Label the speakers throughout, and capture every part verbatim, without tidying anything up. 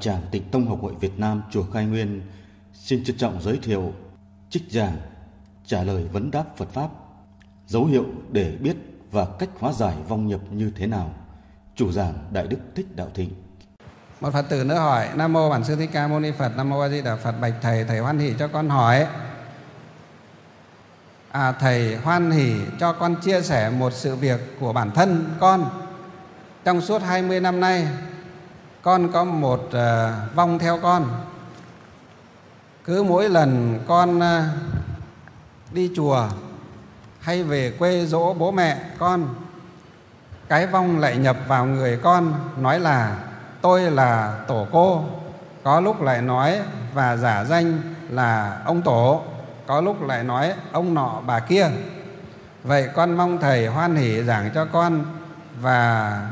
Speaker 1: Tràng Tịnh Tông Học hội Việt Nam Chùa Khai Nguyên xin trân trọng giới thiệu trích giảng trả lời vấn đáp Phật Pháp, dấu hiệu để biết và cách hóa giải vong nhập như thế nào. Chủ giảng Đại Đức Thích Đạo Thịnh.
Speaker 2: Một Phật tử nữa hỏi: Nam mô Bản Sư Thích Ca Mâu Ni Phật. Nam mô A Di Đà Phật. Bạch thầy, thầy hoan hỷ cho con hỏi. À thầy hoan hỷ cho con chia sẻ một sự việc của bản thân con. Trong suốt hai mươi năm nay, con có một uh, vong theo con. Cứ mỗi lần con uh, đi chùa hay về quê dỗ bố mẹ con, cái vong lại nhập vào người con, nói là tôi là tổ cô, có lúc lại nói và giả danh là ông tổ, có lúc lại nói ông nọ bà kia. Vậy con mong thầy hoan hỷ giảng cho con và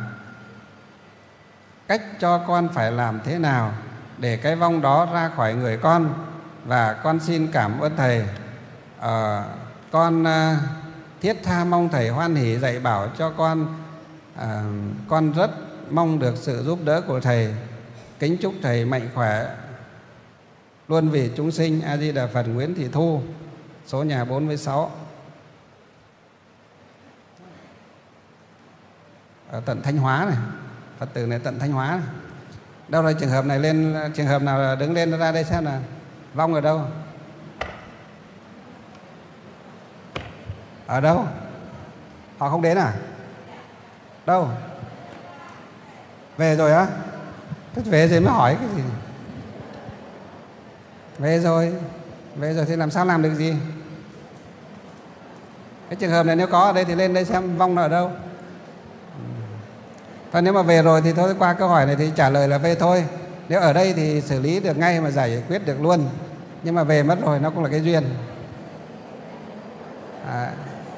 Speaker 2: cách cho con phải làm thế nào để cái vong đó ra khỏi người con. Và con xin cảm ơn thầy. à, Con uh, thiết tha mong thầy hoan hỷ dạy bảo cho con. à, Con rất mong được sự giúp đỡ của thầy. Kính chúc thầy mạnh khỏe luôn vì chúng sinh. A Di Đà Phật. Nguyễn Thị Thu, số nhà bốn mươi sáu, ở tận Thanh Hóa này. Phật tử này tận Thanh Hóa này. Đâu rồi, trường hợp này lên, trường hợp nào đứng lên ra đây xem nào. Vong ở đâu? Ở đâu? Họ không đến à? Đâu? Về rồi á? Thế về rồi mới hỏi cái gì? Về rồi, về rồi thì làm sao làm được gì? Cái trường hợp này nếu có ở đây thì lên đây xem vong nó ở đâu. Thôi nếu mà về rồi thì thôi, qua câu hỏi này thì trả lời là về thôi. Nếu ở đây thì xử lý được ngay mà giải quyết được luôn. Nhưng mà về mất rồi nó cũng là cái duyên. à.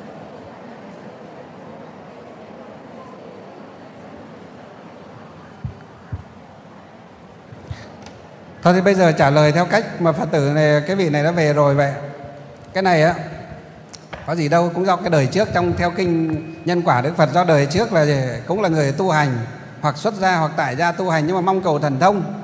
Speaker 2: Thôi thì bây giờ trả lời theo cách mà Phật tử này, cái vị này đã về rồi vậy. Cái này á, có gì đâu, cũng do cái đời trước. Trong theo kinh nhân quả Đức Phật, do đời trước là gì? Cũng là người tu hành, hoặc xuất gia hoặc tại gia tu hành, nhưng mà mong cầu thần thông.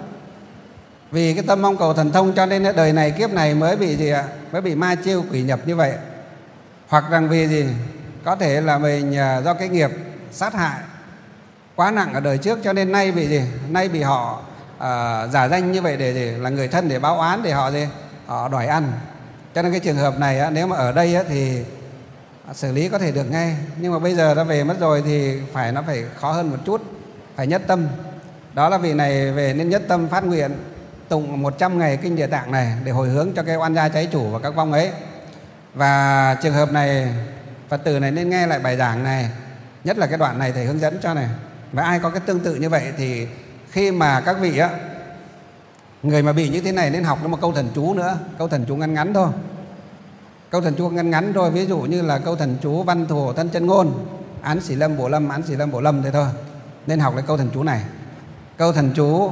Speaker 2: Vì cái tâm mong cầu thần thông cho nên đời này kiếp này mới bị gì ạ? Mới bị ma chiêu quỷ nhập như vậy. Hoặc rằng vì gì? Có thể là mình do cái nghiệp sát hại quá nặng ở đời trước, cho nên nay bị gì? Nay bị họ à, giả danh như vậy để gì? Là người thân để báo oán, để họ gì? Họ đòi ăn. Cho nên cái trường hợp này á, nếu mà ở đây á, thì xử lý có thể được ngay. Nhưng mà bây giờ đã về mất rồi thì phải nó phải khó hơn một chút. Phải nhất tâm. Đó là vị này về nên nhất tâm phát nguyện tụng một trăm ngày kinh Địa Tạng này để hồi hướng cho cái oan gia trái chủ và các vong ấy. Và trường hợp này, Phật tử này nên nghe lại bài giảng này, nhất là cái đoạn này thầy hướng dẫn cho này. Và ai có cái tương tự như vậy thì khi mà các vị á, người mà bị như thế này nên học nó một câu thần chú nữa. Câu thần chú ngắn ngắn thôi. Câu thần chú ngắn ngắn thôi. Ví dụ như là câu thần chú Văn Thù Thân Chân Ngôn, Án Xỉ Lâm Bổ Lâm, Án Xỉ Lâm Bổ Lâm thế thôi. Nên học lại câu thần chú này. Câu thần chú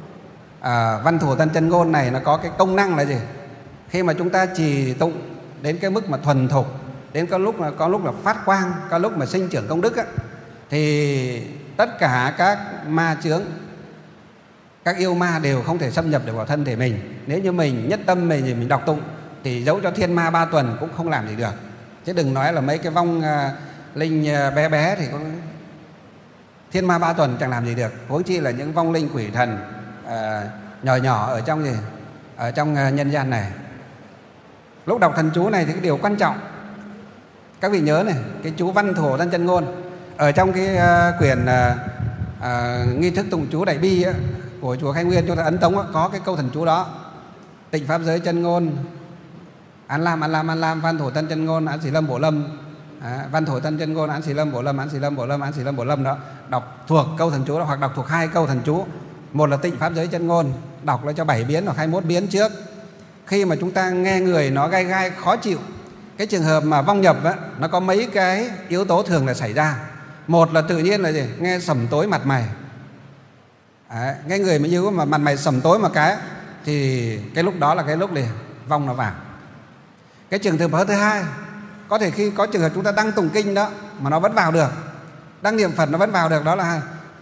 Speaker 2: à, Văn Thù Thân Chân Ngôn này nó có cái công năng là gì? Khi mà chúng ta trì tụng đến cái mức mà thuần thục, đến có lúc là có lúc là phát quang, có lúc mà sinh trưởng công đức á, thì tất cả các ma chướng, các yêu ma đều không thể xâm nhập được vào thân thể mình. Nếu như mình nhất tâm mình thì mình đọc tụng thì dẫu cho thiên ma ba tuần cũng không làm gì được. Chứ đừng nói là mấy cái vong uh, linh uh, bé bé thì cũng thiên ma ba tuần chẳng làm gì được. Huống chi là những vong linh quỷ thần uh, nhỏ nhỏ ở trong gì ở trong uh, nhân gian này. Lúc đọc thần chú này thì cái điều quan trọng các vị nhớ này, cái chú Văn Thù Thân Chân Ngôn ở trong cái uh, quyển uh, uh, nghi thức tụng chú Đại Bi uh, của chùa Khai Nguyên, chúng ta ấn tống uh, có cái câu thần chú đó: Tịnh Pháp Giới Chân Ngôn, An Lam An Lam An Lam, Văn Thù Thân Chân Ngôn, Án Xỉ Lâm Bổ Lâm, à, Văn Thù Thân Chân Ngôn, Án Xỉ Lâm Bổ Lâm, Án Xỉ Lâm Bổ Lâm, Án Xỉ Lâm Bổ Lâm đó. Đọc thuộc câu thần chú đó, hoặc đọc thuộc hai câu thần chú. Một là Tịnh Pháp Giới Chân Ngôn, đọc nó cho bảy biến hoặc hai mươi mốt biến trước. Khi mà chúng ta nghe người nó gai gai khó chịu, cái trường hợp mà vong nhập á, nó có mấy cái yếu tố thường là xảy ra. Một là tự nhiên là gì? Nghe sầm tối mặt mày. Đấy, nghe người mà như mà mặt mày sầm tối một cái thì cái lúc đó là cái lúc để vong nó vào. Cái trường hợp thứ hai, có thể khi có trường hợp chúng ta đang tụng kinh đó mà nó vẫn vào được, đang niệm Phật nó vẫn vào được, đó là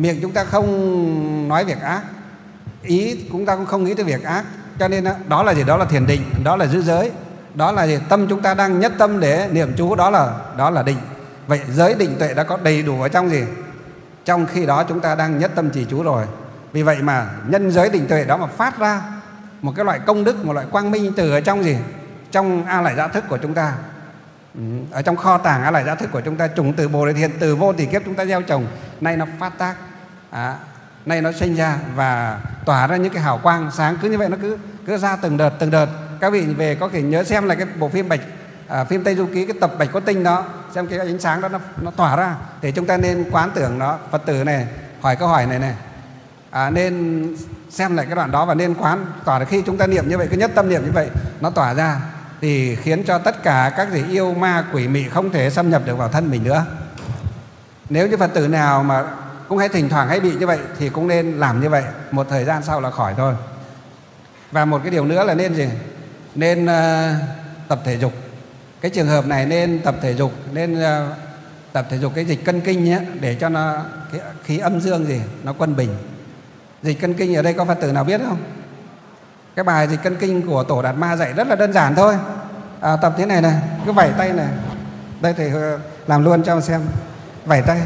Speaker 2: miệng chúng ta không nói việc ác, ý chúng ta cũng không nghĩ tới việc ác. Cho nên đó là gì? Đó là thiền định, đó là giữ giới, đó là gì? Tâm chúng ta đang nhất tâm để niệm chú, đó là đó là định. Vậy giới định tuệ đã có đầy đủ ở trong gì? Trong khi đó chúng ta đang nhất tâm trì chú rồi. Vì vậy mà nhân giới định tuệ đó mà phát ra một cái loại công đức, một loại quang minh từ ở trong gì? Trong A Lại Gia Thức của chúng ta. Ở trong kho tàng A Lại Gia Thức của chúng ta, chủng từ Bồ Đề Thiền từ vô tỷ kiếp chúng ta gieo trồng, nay nó phát tác, à, nay nó sinh ra và tỏa ra những cái hào quang sáng. Cứ như vậy nó cứ cứ ra từng đợt từng đợt. Các vị về có thể nhớ xem là cái bộ phim Bạch à, phim Tây Du Ký, cái tập Bạch Có Tinh đó, xem cái ánh sáng đó nó, nó tỏa ra. Thì chúng ta nên quán tưởng nó. Phật tử này hỏi câu hỏi này này, à, nên xem lại cái đoạn đó và nên quán tỏa ra. Khi chúng ta niệm như vậy, cứ nhất tâm niệm như vậy, nó tỏa ra thì khiến cho tất cả các gì yêu ma quỷ mị không thể xâm nhập được vào thân mình nữa. Nếu như Phật tử nào mà cũng hay thỉnh thoảng hay bị như vậy thì cũng nên làm như vậy, một thời gian sau là khỏi thôi. Và một cái điều nữa là nên gì? Nên uh, tập thể dục. Cái trường hợp này nên tập thể dục, nên uh, tập thể dục cái dịch cân kinh nhé, để cho nó cái khí âm dương gì nó quân bình. Dịch cân kinh ở đây có Phật tử nào biết không? Cái bài dịch cân kinh của Tổ Đạt Ma dạy rất là đơn giản thôi. À, tập thế này này, cứ vẩy tay này. Đây thầy làm luôn cho xem. Vẩy tay.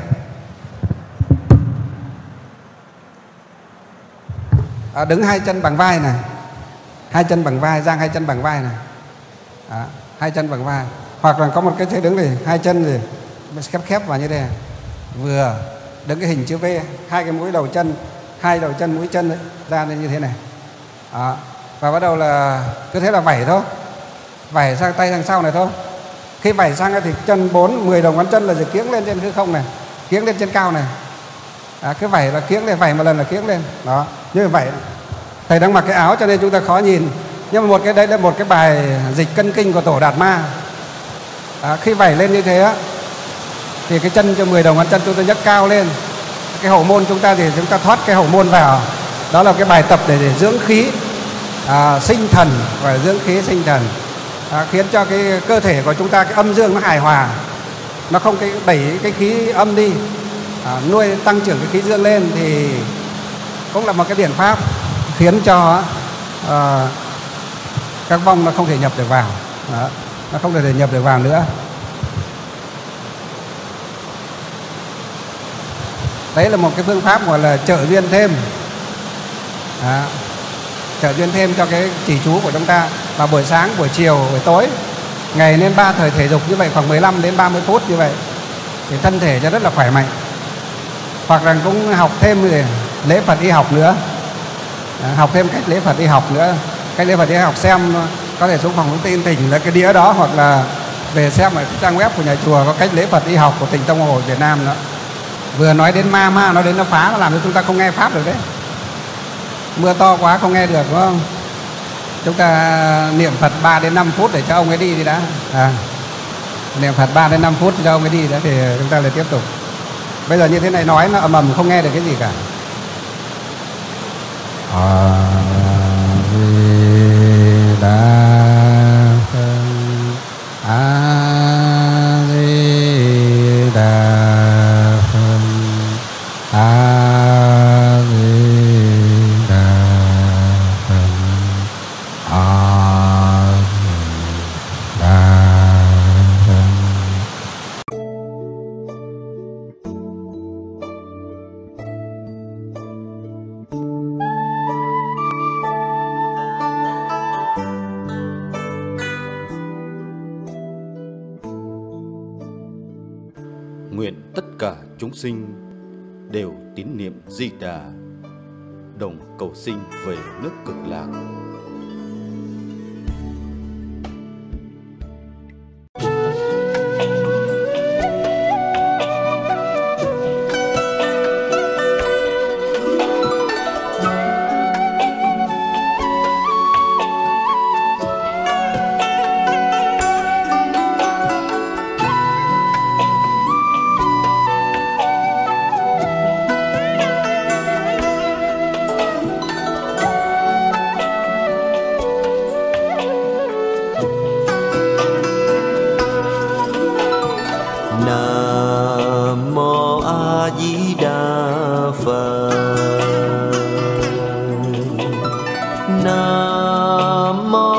Speaker 2: À, đứng hai chân bằng vai này, hai chân bằng vai, giang hai chân bằng vai này. À, hai chân bằng vai. Hoặc là có một cái thế đứng này, hai chân gì khép khép vào như thế này. Vừa đứng cái hình chữ V, hai cái mũi đầu chân, hai đầu chân mũi chân ấy, ra như thế này. Đó. Và bắt đầu là cứ thế là vẩy thôi, vẩy sang tay sang sau này thôi. Khi vẩy sang thì chân bốn, mười đầu ngón chân là gì kiếng lên trên hư không này, kiếng lên trên cao này. À, cứ vẩy là kiếng lên, vẩy một lần là kiếng lên. Đó, như vậy. Thầy đang mặc cái áo cho nên chúng ta khó nhìn. Nhưng mà một cái đây là một cái bài dịch cân kinh của Tổ Đạt Ma. À, khi vẩy lên như thế á, thì cái chân cho mười đầu ngón chân chúng ta nhấc cao lên. Cái hậu môn chúng ta thì chúng ta thoát cái hậu môn vào. Đó là cái bài tập để, để dưỡng khí, à, sinh thần, và dưỡng khí sinh thần, à, khiến cho cái cơ thể của chúng ta, cái âm dương nó hài hòa, nó không cái đẩy cái khí âm đi, à, nuôi tăng trưởng cái khí dương lên, thì cũng là một cái biện pháp khiến cho à, các vong nó không thể nhập được vào. Đó, nó không thể nhập được vào nữa. Đấy là một cái phương pháp gọi là trợ duyên thêm. Đó, trợ duyên thêm cho cái trì chú của chúng ta vào buổi sáng, buổi chiều, buổi tối. Ngày nên ba thời thể dục như vậy, khoảng mười lăm đến ba mươi phút như vậy, thì thân thể cho rất là khỏe mạnh. Hoặc là cũng học thêm về lễ Phật y học nữa. Đó, học thêm cách lễ Phật y học nữa. Cách lễ Phật y học xem có thể xuống phòng thông tin tỉnh là cái đĩa đó, hoặc là về xem ở cái trang web của nhà chùa có cách lễ Phật y học của tỉnh Tông Hồ Việt Nam đó. Vừa nói đến ma, ma nói đến nó phá, nó làm cho chúng ta không nghe pháp được đấy. Mưa to quá không nghe được đúng không? Chúng ta niệm Phật ba đến năm phút để cho ông ấy đi đi đã. À, niệm Phật ba đến năm phút cho ông ấy đi đã, thì chúng ta lại tiếp tục. Bây giờ như thế này nói nó ầm ầm không nghe được cái gì cả. À, Di Đà Phật, A Di Đà Phật, A Di Đà Phật, A Di Đà Phật.
Speaker 1: Nguyện tất cả chúng sinh đều tín niệm Di Đà, đồng cầu sinh về nước Cực Lạc.
Speaker 3: Nam mô A Di Đà Phật. Nam mô